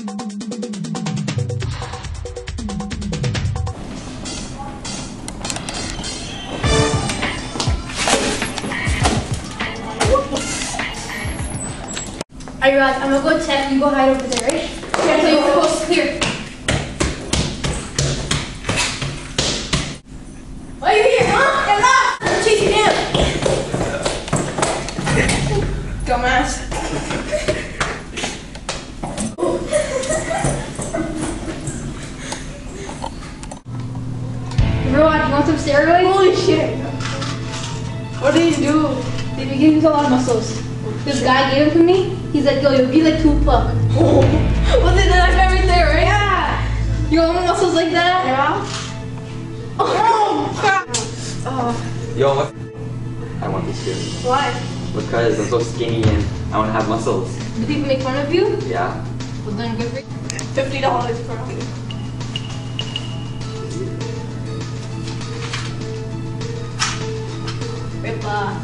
Alright guys, I'm gonna go check, you go hide over there, right? Okay, so you go here. Why are you here, huh? Get lost! I'm chasing him! Dumbass. Everyone, you want some steroids? Holy shit! What did he do? They give you a lot of muscles. This guy gave it to me. He's like, yo, you'll be like Tupac. Oh. Was it that guy right there, right? Yeah. You want muscles like that? Yeah. Oh, crap. Oh. Yo, what? I want this too. Why? Because I'm so skinny and I want to have muscles. Do people make fun of you? Yeah. Well, then good for you. $50 per hour. Rippa.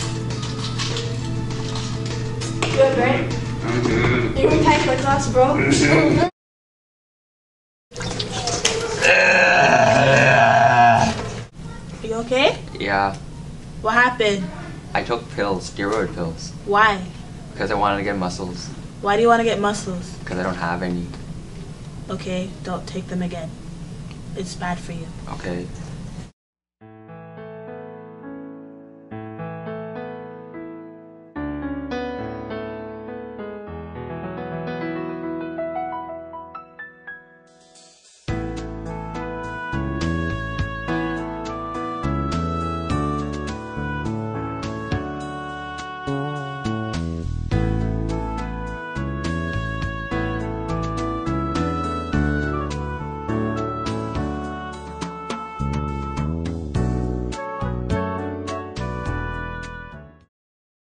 Good, right? You're gonna type like us, bro. Are you okay? Yeah. What happened? I took pills, steroid pills, Why? because I wanted to get muscles. Why do you want to get muscles? Because I don't have any. Okay, don't take them again. It's bad for you. Okay.